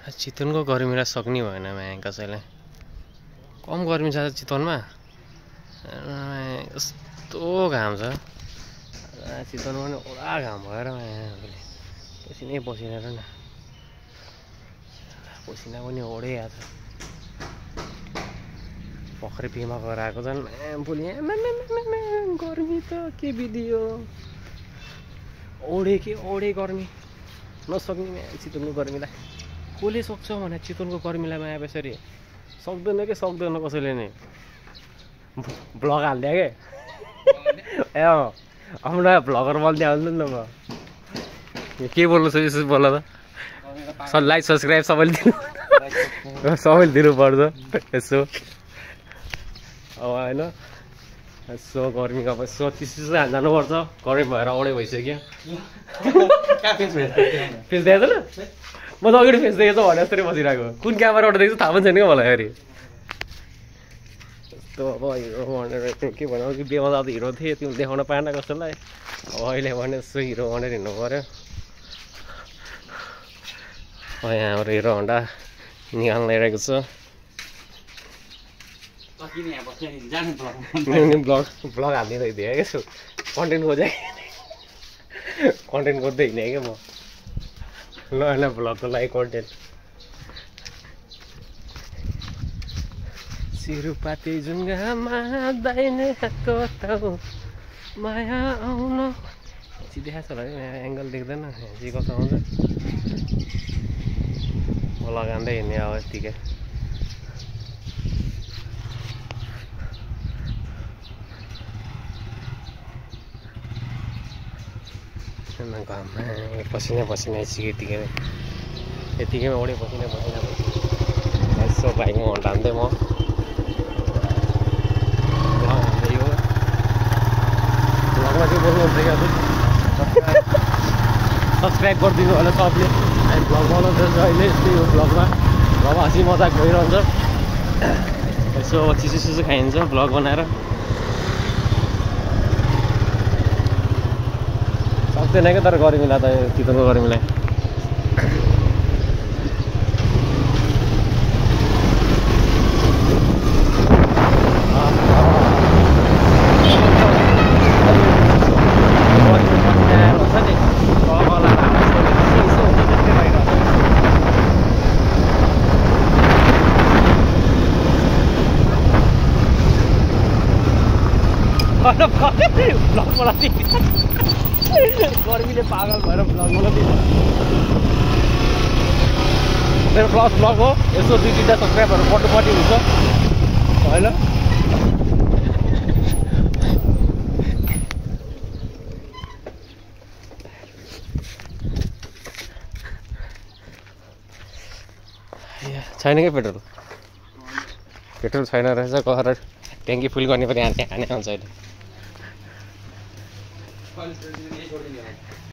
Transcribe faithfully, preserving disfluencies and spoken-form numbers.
चितवनको गर्मीलाई सक्ने भएन यहाँ कसैलाई। कम गर्मी छ चितवनमा, यस्तो घाम छ चितवनमा पनि। ओडा घाम भएर यहाँ पसिनै पसिना र न पसिना पनि ओडै आएको छ। भर्खरै बिमा गएर आएको झन् भोलि गर्मी त के बिदियो, ओडे के ओडे गर्मी नसक्ने चितवनको गर्मीलाई। कसले सक्छ भने चितवनको गर्मीलाई माया यसरी सक्दैन कि सक्दैन कसैले नै। ब्लग हालिदियो के ए अँ अब नयाँ भ्लगर बनिदिया हुन्छ नि त। म के बोल्नु छ यसो बोल त। सब लाइक सब्सक्राइब सबैले दिनु सबैले दिनुपर्छ यसो अब होइन। यसो गर्मी अब यसो चिसो चिसो जानुपर्छ, गर्मी भएर औडै भइसक्यो। फेस देख्दैन म त अगाडि फेस देखेको भने यस्तै बसिरहेको। कुन क्यामेराबाट देख्छु थाहा पनि छैन क्या मलाई फेरि। यस्तो अब हिरो भनेर के भन्नु कि बेमा त हिरो थिएँ त्यो देखाउन पाएन कसैलाई। अब अहिले भने यसो हिरो भनेर हिँड्नु पऱ्यो। यहाँ हाम्रो हिरो होन्डा निकाल्न ल्याइरहेको छ। ब्लग ब्लग हालिदिँदै थिएँ क्या सो कन्टेन्ट खोजेँ कन्टेन्ट खोज्दै हिँडेँ क्या म। नयाँ नयाँ भ्लगको लागि कन्टेन्ट। सिरुपाती जुङ्गामा दाहिने हातको ताउ माया आउन यति देखाएको छ होला है, एङ्गल देख्दैन चाहिँ कस्तो आउँछ। म लगाउँदै हिँड्ने अब यत्तिकै। घाममा पसिना पसिना आइसक्यो यतिकै यतिकैमा ओडे पसिना पसिना भइसक्यो। यसो बाइकमा हन्टा हान्दै म यो भ्लगमा चाहिँ बोल्नुहुन्छ क्या सब्सक्राइब गरिदिनु होला सबले। हामी भ्लग बनाउँदैछ अहिले यस्तै हो भ्लगमा। भ्लग हाँसी मजाक भइरहन्छ, यसो चिसो चिसो खाइन्छ भ्लग बनाएर। सक्दैन क्या तर गर्मीलाई त चितवनको गर्मीलाई। भ्लग बनाउँदै गर्मीले पागल भएर भ्लग बनाउँदै। मेरो फर्स्ट भ्लग हो, यसो दुई तिनवटा सब्सक्राइबहरू पट्टुपट्टि हुन्छ होइन। छैन क्या पेट्रोल पेट्रोल छैन रहेछ। गएर ट्याङ्की फुल गर्ने पनि हाने हाने आउँछ अहिले।